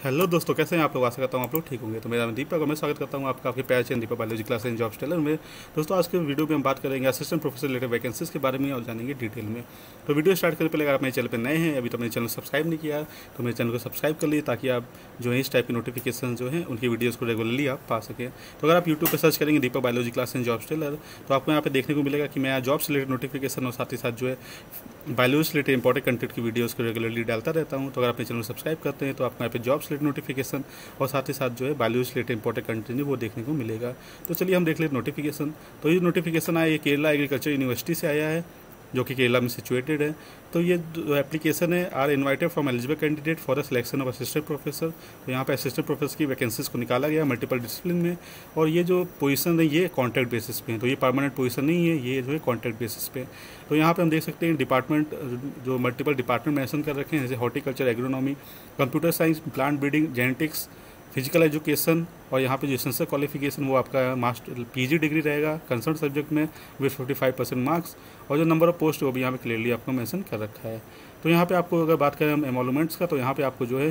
Hello दोस्तों, कैसे हैं आप लोग। आशा करता हूँ आप लोग ठीक होंगे। तो मेरा नाम दीपक और मैं स्वागत करता हूँ आपका आपके प्यारे channel Deepak biology class and jobs teller में। दोस्तों आज के वीडियो में हम बात करेंगे असिस्टेंट प्रोफेसर रिलेटेड वैकेंसीज के बारे में और जानेंगे डिटेल में। तो वीडियो स्टार्ट करने पहले अगर आप मेरे चैनल पर नए हैं, अभी तो मेरे चैनल सब्सक्राइब नहीं किया तो मेरे चैनल को सब्सक्राइब कर लीजिए ताकि आप जो है इस टाइप की नोटिफिकेशन जो है उनकी वीडियोज़ को रेगुलरली आप पा सकें। तो अगर आप यूट्यूब पर सर्च करेंगे Deepak biology class and jobs teller तो आपको यहाँ पे देखने को मिलेगा कि मैं जॉब से रिलेटेड नोटिफिकेशन और साथ ही साथ जो है बायोलॉजी से रिलेटेड इंपॉर्टेंट कंटेंट की वीडियोज़ को रेगुलरली डालता रहता हूँ। तो अगर आप मेरे चैनल को सब्सक्राइब करते हैं तो आपको यहाँ पे जॉब से रिलेटेड नोटिफिकेशन और साथ ही साथ जो है बायोलॉजी से रिलेटेड इंपॉर्टेंट कंटेंट वो देखने को मिलेगा। तो चलिए हम देख लेते नोटिफिकेशन। तो ये नोटिफिकेशन आया, ये केरला एग्रीकल्चर यूनिवर्सिटी से आया है जो कि केरला में सिचुएटेड है। तो ये जो एप्लीकेशन है are invited from eligible candidate for the selection of assistant professor. तो यहाँ पे असिस्टेंट प्रोफेसर की वैकेंसीज को निकाला गया मल्टीपल डिसिप्लिन में। और ये जो पोजीशन है ये कॉन्ट्रैक्ट बेसिस पे है, तो ये परमानेंट पोजीशन नहीं है, ये जो है कॉन्ट्रैक्ट बेसिस पे। तो यहाँ पे हम देख सकते हैं डिपार्टमेंट जो मल्टीपल डिपार्टमेंट मेंशन कर रखे हैं, जैसे horticulture, agronomy, computer science, plant breeding, genetics, physical education. और यहाँ पे जो एसेंशियल क्वालिफिकेशन वो आपका मास्टर पीजी डिग्री रहेगा कंसर्न सब्जेक्ट में विद 45% मार्क्स। और जो नंबर ऑफ पोस्ट वो भी यहाँ पे क्लियरली आपको मेंशन कर रखा है। तो यहाँ पे आपको अगर बात करें हम एमोलमेंट्स का, तो यहाँ पे आपको जो है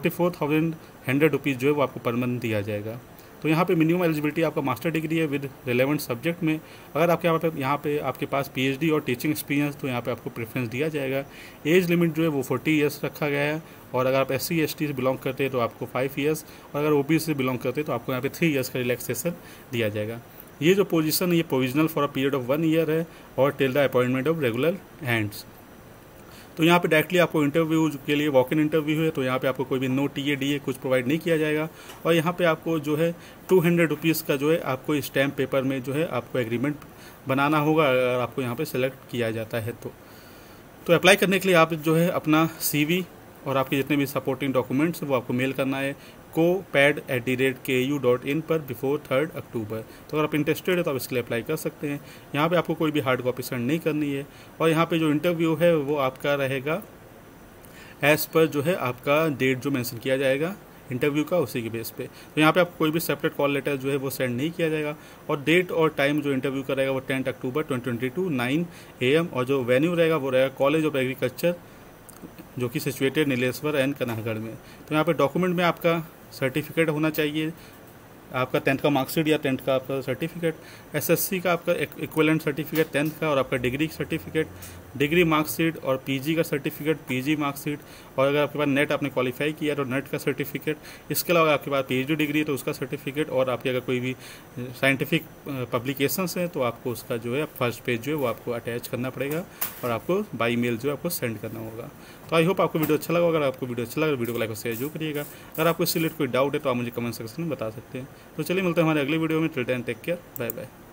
44,100 रुपीज़ जो है वो आपको पर मंथ दिया जाएगा। तो यहाँ पे मिनिमम एलिजिबिलिटी आपका मास्टर डिग्री है विद रिलेवेंट सब्जेक्ट में। अगर आपके यहाँ पे आपके पास पीएचडी और टीचिंग एक्सपीरियंस तो यहाँ पे आपको प्रेफरेंस दिया जाएगा। एज लिमिट जो है वो 40 ईयर्स रखा गया है। और अगर आप SC ST से बिलोंग करते हैं तो आपको 5 ईयर्स, और अगर OBC से बिलोंग करते हैं तो आपको यहाँ पे 3 ईयर्स का रिलैक्सेशन दिया जाएगा। ये जो पोजीशन है ये provisional for a period of 1 year है और till the appointment of regular hands. तो यहाँ पे डायरेक्टली आपको इंटरव्यू के लिए वॉक इन इंटरव्यू है, तो यहाँ पे आपको कोई भी नो TA DA कुछ प्रोवाइड नहीं किया जाएगा। और यहाँ पे आपको जो है 200 रुपीज़ का जो है आपको स्टैम्प पेपर में जो है आपको एग्रीमेंट बनाना होगा अगर आपको यहाँ पे सेलेक्ट किया जाता है। तो अप्लाई करने के लिए आप जो है अपना CV और आपके जितने भी सपोर्टिंग डॉक्यूमेंट्स वो आपको मेल करना है copad@ku.in पर बिफोर 3 अक्टूबर। तो अगर आप इंटरेस्टेड है तो आप इसके लिए अप्लाई कर सकते हैं। यहाँ पे आपको कोई भी हार्ड कॉपी सेंड नहीं करनी है। और यहाँ पे जो इंटरव्यू है वो आपका रहेगा एज पर जो है आपका डेट जो मेंशन किया जाएगा इंटरव्यू का उसी के बेस पे। तो यहाँ पे आपको कोई भी सेपरेट कॉल लेटर जो है वो सेंड नहीं किया जाएगा। और डेट और टाइम जो इंटरव्यू का रहेगा वो 10 अक्टूबर 2022 9 AM। और जो वेन्यू रहेगा वो रहेगा कॉलेज ऑफ एग्रीकल्चर जो कि सिचुएटेड नीलेश्वर एंड कनाहगढ़ में। तो यहाँ पे डॉक्यूमेंट में आपका सर्टिफिकेट होना चाहिए, आपका 10th का मार्कशीट या 10th का आपका सर्टिफिकेट, SSC का आपका इक्विवेलेंट सर्टिफिकेट 10th का, और आपका डिग्री सर्टिफिकेट, डिग्री मार्कशीट, और PG का सर्टिफिकेट, PG मार्कशीट। और अगर आपके पास नेट आपने क्वालिफाई किया तो नेट का सर्टिफिकेट। इसके अलावा आपके पास PhD डिग्री तो उसका सर्टिफिकेट। और आपके अगर कोई भी साइंटिफिक पब्लिकेशंस हैं तो आपको उसका जो है फर्स्ट पेज जो है वो आपको अटैच करना पड़ेगा और आपको बाई मेल जो है आपको सेंड करना होगा। तो आई होप आपको वीडियो अच्छा लगा। अगर आपको वीडियो अच्छा लगा तो वीडियो को लाइक और शेयर जरूर करिएगा। अगर आपको इससे रिलेटेड कोई डाउट है तो आप मुझे कमेंट सेक्शन में बता सकते हैं। तो चलिए मिलते हैं हमारे अगले वीडियो में। Till then take care, bye bye.